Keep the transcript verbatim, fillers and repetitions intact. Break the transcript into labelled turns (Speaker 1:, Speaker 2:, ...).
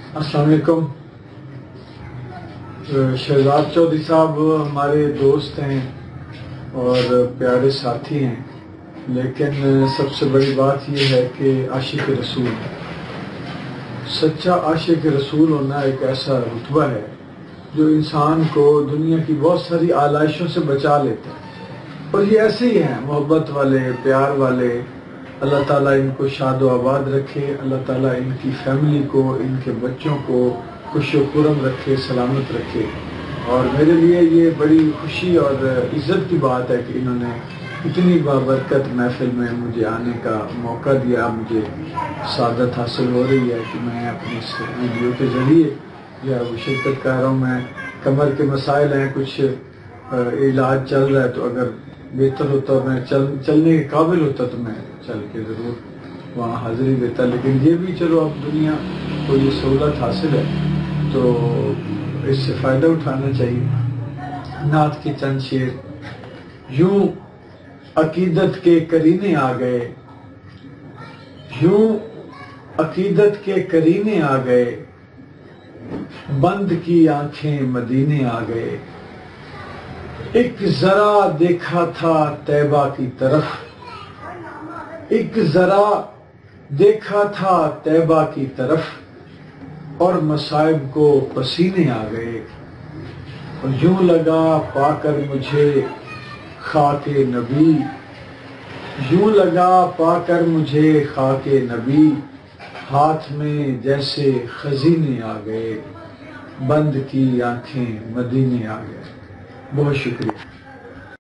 Speaker 1: अस्सलाम वालेकुम। शहजाद चौधरी साहब हमारे दोस्त हैं और प्यारे साथी हैं, लेकिन सबसे बड़ी बात यह है कि आशिक रसूल, सच्चा आशिक रसूल होना एक ऐसा रुतबा है जो इंसान को दुनिया की बहुत सारी आलाइशों से बचा लेता है। और ये ऐसे ही हैं, मोहब्बत वाले, प्यार वाले। अल्लाह ताला इनको शाद व आबाद रखे, अल्लाह ताला इनकी फैमिली को, इनके बच्चों को खुश खुरम रखे, सलामत रखे। और मेरे लिए ये बड़ी खुशी और इज्जत की बात है कि इन्होंने इतनी बाबरकत महफिल में मुझे आने का मौका दिया। मुझे सादत हासिल हो रही है कि मैं अपनी इस वीडियो के ज़रिए या वो शिरकत कर रहा हूँ। मैं कमर के मसाइल हैं, कुछ इलाज चल रहा है, तो अगर बेहतर होता और मैं चल चलने के काबिल होता तो मैं चल के ज़रूर वहाँ हाजिरी देता। लेकिन ये भी चलो अब दुनिया को ये सहूलत हासिल है तो इससे फ़ायदा उठाना चाहिए। नात के चंद शेर। यूं अकीदत के करीने आ गए, यूं अकीदत के करीने आ गए, बंद की आंखें मदीने आ गए। एक जरा देखा था तैबा की तरफ, एक जरा देखा था तैबा की तरफ, और मसाइब को पसीने आ गए। और यूं लगा पाकर मुझे खाके नबी, यूं लगा पाकर मुझे खाके नबी, हाथ में जैसे खजीने आ गए, बंद की आंखें मदीने आ गए। बहुत शुक्रिया।